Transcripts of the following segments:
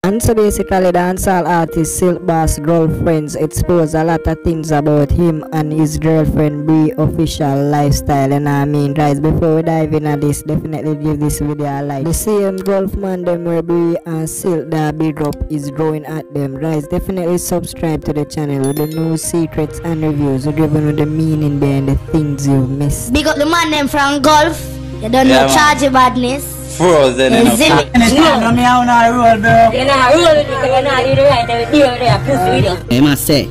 And so basically, the dancehall artist silkboss Golffriends exposed a lot of things about him and his girlfriend Brii official lifestyle. And I mean, guys, before we dive into this, definitely give this video a like. The same golf man them where Brii and Silk that big up is growing at them. Guys, definitely subscribe to the channel with the new secrets and reviews, driven with the meaning behind the things you missed. Big up the man them from golf. You don't know charge of badness. Frozen enough. Is it? I must say,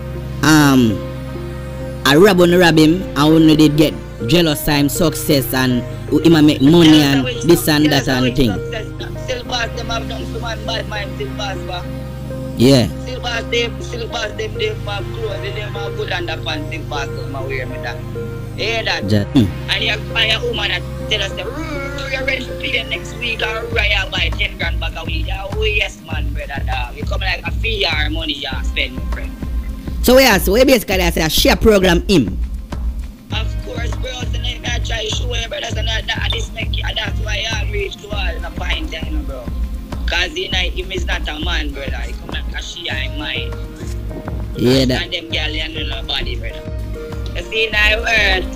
I rob him, I only did get jealous of him success and him a make money and this and that and thing. Silkboss them have done some bad mind, Silkboss. Yeah. Silkboss them have clothes, they have good underpants, Silkboss them wear me that. Hear that? And you find a woman that tell us that you're ready to pay next week or you buy 10 grand back a week. Oh yes man, brother dog. You come like a fee or money you spend, my friend. So we basically I say a share program him. Of course, bro, so I try to show you brothers and that this make you, that's why I reach to all in a pint, you know, bro. Cause you know, him is not a man, brother. He come like a she and mine. Yeah, that. And them girls, you know, nobody, brother. You see, now earth,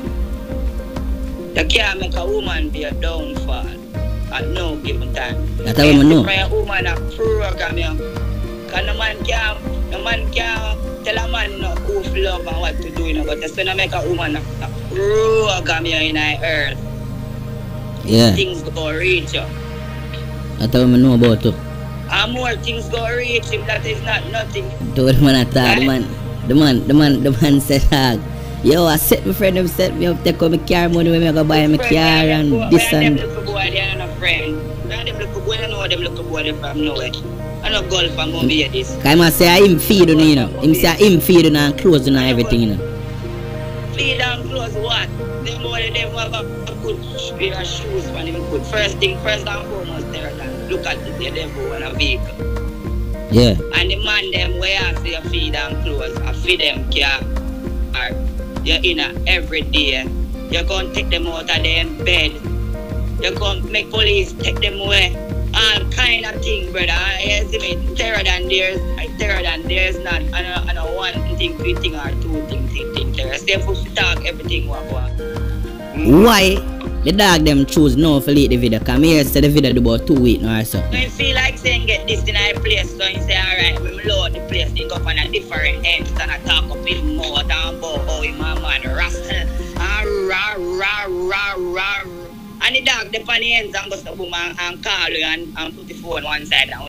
you can't make a woman be a downfall at no given time. That's how we know. A woman a program, you know. Cause no man can't tell a man no who love and what to do, you know. But just when I make a woman a program you in the earth, yeah, things go reach you. That's how we know about it. And more things go reach him, that is not nothing. To the man attack, the man said, yo, I set my friend, set me up, take out my car money when I go buy my car and this and that. Them little boy, they are not friend. Them little boy, I know them little boy, they from nowhere. I know golf and gonna be this. I must say, him feed on you know. Him say, him feed on and clothes and everything, you know. Feed and clothes what? Them boy, them have a good pair of shoes when them good. First and foremost, look at the devil and a vehicle. Yeah. And the man them where I say feed and clothes, I feed them car. You're in every day. You're going to take them out of their bed. You're going to make police take them away. All kind of thing, brother. You see me? Terror than there's not. I know one thing, three thing or two thing. Terror. Stay for talk everything what. Why the dog them choose no for lead the video? Come here, say the video do about 2 weeks or so. When you feel like saying get this in a place, so you say alright, when we load the place, think up on a different end and I talk up in more down about how him a man rascal. And the dog the funny ends and go to boom and call you and put the phone one side and